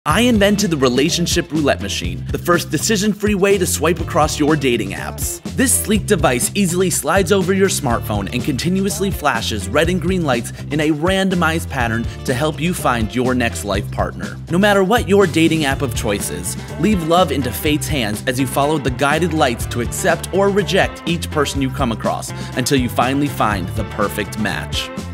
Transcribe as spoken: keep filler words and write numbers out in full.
I invented the Relationship Roulette Machine, the first decision-free way to swipe across your dating apps. This sleek device easily slides over your smartphone and continuously flashes red and green lights in a randomized pattern to help you find your next life partner. No matter what your dating app of choice is, leave love into fate's hands as you follow the guided lights to accept or reject each person you come across until you finally find the perfect match.